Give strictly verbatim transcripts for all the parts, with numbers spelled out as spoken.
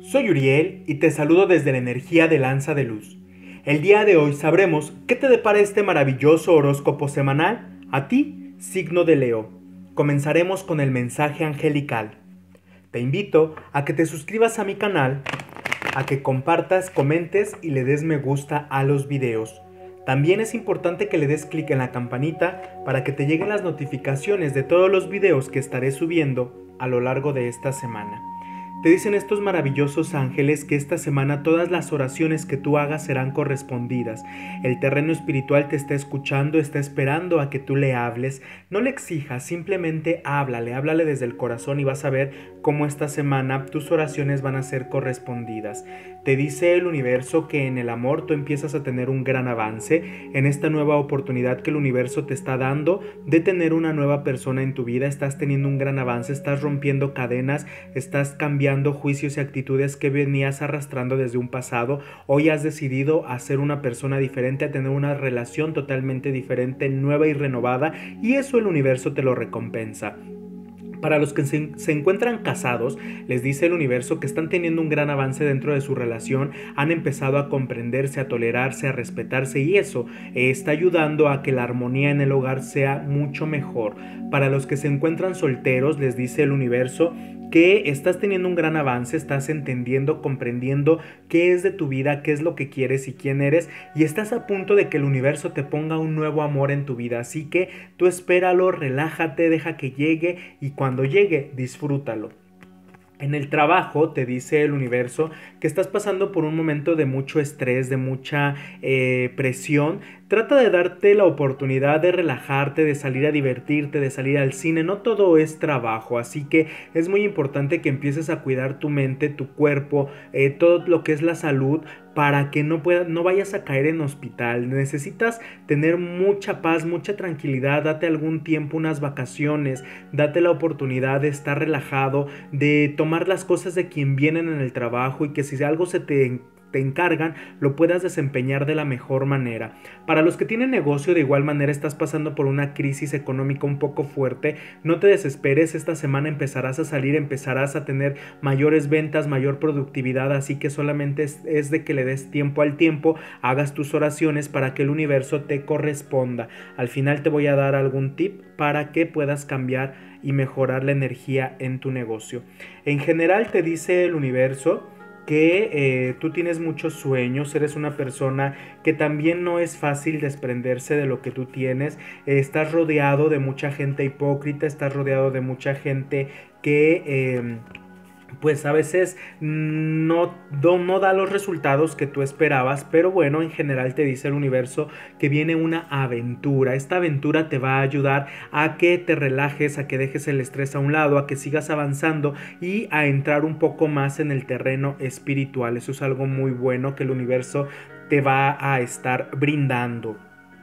Soy Uriel y te saludo desde la energía de Lanza de Luz. El día de hoy sabremos qué te depara este maravilloso horóscopo semanal a ti, signo de Leo. Comenzaremos con el mensaje angelical. Te invito a que te suscribas a mi canal, a que compartas, comentes y le des me gusta a los videos. También es importante que le des clic en la campanita para que te lleguen las notificaciones de todos los videos que estaré subiendo a lo largo de esta semana. Te dicen estos maravillosos ángeles que esta semana todas las oraciones que tú hagas serán correspondidas. El terreno espiritual te está escuchando, está esperando a que tú le hables. No le exijas, simplemente háblale, háblale desde el corazón y vas a ver cómo esta semana tus oraciones van a ser correspondidas. Te dice el universo que en el amor tú empiezas a tener un gran avance en esta nueva oportunidad que el universo te está dando de tener una nueva persona en tu vida. Estás teniendo un gran avance, estás rompiendo cadenas, estás cambiando juicios y actitudes que venías arrastrando desde un pasado. Hoy has decidido a ser una persona diferente, a tener una relación totalmente diferente, nueva y renovada, y eso el universo te lo recompensa. Para los que se, se encuentran casados, les dice el universo que están teniendo un gran avance dentro de su relación, han empezado a comprenderse, a tolerarse, a respetarse, y eso eh, está ayudando a que la armonía en el hogar sea mucho mejor. Para los que se encuentran solteros, les dice el universo que estás teniendo un gran avance, estás entendiendo, comprendiendo qué es de tu vida, qué es lo que quieres y quién eres, y estás a punto de que el universo te ponga un nuevo amor en tu vida. Así que tú espéralo, relájate, deja que llegue, y cuando llegue, disfrútalo. En el trabajo te dice el universo que estás pasando por un momento de mucho estrés, de mucha eh, presión. Trata de darte la oportunidad de relajarte, de salir a divertirte, de salir al cine. No todo es trabajo, así que es muy importante que empieces a cuidar tu mente, tu cuerpo, eh, todo lo que es la salud, para que no, pueda, no vayas a caer en hospital. Necesitas tener mucha paz, mucha tranquilidad. Date algún tiempo, unas vacaciones, date la oportunidad de estar relajado, de tomar las cosas de quien vienen en el trabajo, y que si algo se te te encargan, lo puedas desempeñar de la mejor manera. Para los que tienen negocio, de igual manera estás pasando por una crisis económica un poco fuerte. No te desesperes, esta semana empezarás a salir, empezarás a tener mayores ventas, mayor productividad, así que solamente es, es de que le des tiempo al tiempo, hagas tus oraciones para que el universo te corresponda. Al final te voy a dar algún tip para que puedas cambiar y mejorar la energía en tu negocio. En general te dice el universo que eh, tú tienes muchos sueños, eres una persona que también no es fácil desprenderse de lo que tú tienes, eh, estás rodeado de mucha gente hipócrita, estás rodeado de mucha gente que eh, pues a veces no, no, no da los resultados que tú esperabas, pero bueno, en general te dice el universo que viene una aventura. Esta aventura te va a ayudar a que te relajes, a que dejes el estrés a un lado, a que sigas avanzando y a entrar un poco más en el terreno espiritual. Eso es algo muy bueno que el universo te va a estar brindando.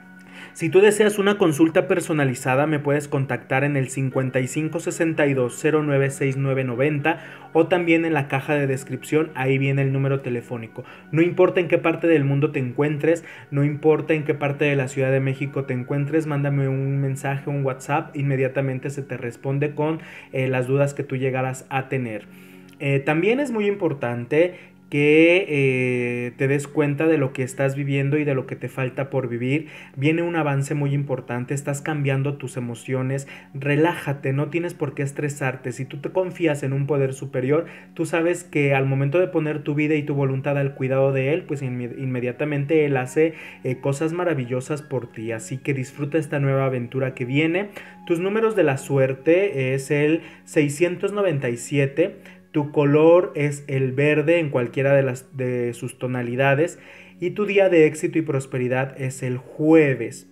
Si tú deseas una consulta personalizada, me puedes contactar en el cincuenta y cinco sesenta y dos cero nueve sesenta y nueve noventa, o también en la caja de descripción, ahí viene el número telefónico. No importa en qué parte del mundo te encuentres, no importa en qué parte de la Ciudad de México te encuentres, mándame un mensaje, un WhatsApp, inmediatamente se te responde con eh, las dudas que tú llegaras a tener. Eh, también es muy importante que eh, te des cuenta de lo que estás viviendo y de lo que te falta por vivir. Viene un avance muy importante, estás cambiando tus emociones, relájate, no tienes por qué estresarte. Si tú te confías en un poder superior, tú sabes que al momento de poner tu vida y tu voluntad al cuidado de él, pues inme- inmediatamente él hace eh, cosas maravillosas por ti. Así que disfruta esta nueva aventura que viene. Tus números de la suerte es el seiscientos noventa y siete. Tu color es el verde en cualquiera de, las, de sus tonalidades, y tu día de éxito y prosperidad es el jueves.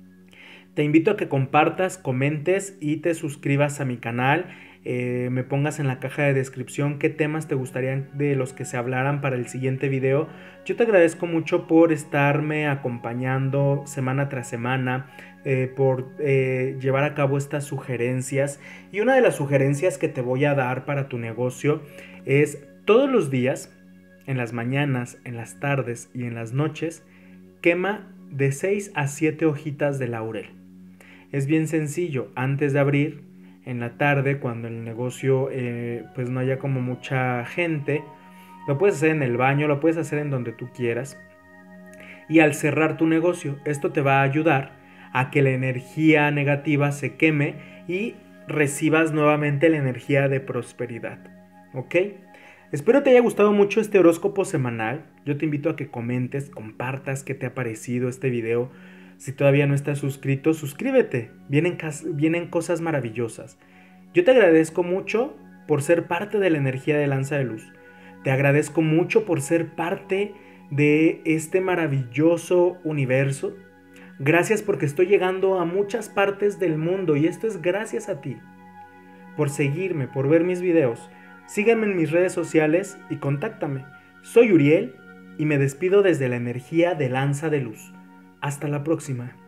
Te invito a que compartas, comentes y te suscribas a mi canal. Eh, me pongas en la caja de descripción qué temas te gustarían de los que se hablaran para el siguiente video. Yo te agradezco mucho por estarme acompañando semana tras semana, eh, por eh, llevar a cabo estas sugerencias. Y una de las sugerencias que te voy a dar para tu negocio es todos los días, en las mañanas, en las tardes y en las noches, quema de seis a siete hojitas de laurel. Es bien sencillo, antes de abrir, en la tarde, cuando el negocio eh, pues no haya como mucha gente, Lo puedes hacer en el baño, lo puedes hacer en donde tú quieras. Y al cerrar tu negocio, esto te va a ayudar a que la energía negativa se queme y recibas nuevamente la energía de prosperidad. ¿Ok? Espero te haya gustado mucho este horóscopo semanal. Yo te invito a que comentes, compartas qué te ha parecido este video. Si todavía no estás suscrito, suscríbete. Vienen, vienen cosas maravillosas. Yo te agradezco mucho por ser parte de la energía de Lanza de Luz. Te agradezco mucho por ser parte de este maravilloso universo. Gracias porque estoy llegando a muchas partes del mundo y esto es gracias a ti. Por seguirme, por ver mis videos. Sígueme en mis redes sociales y contáctame. Soy Uriel y me despido desde la energía de Lanza de Luz. Hasta la próxima.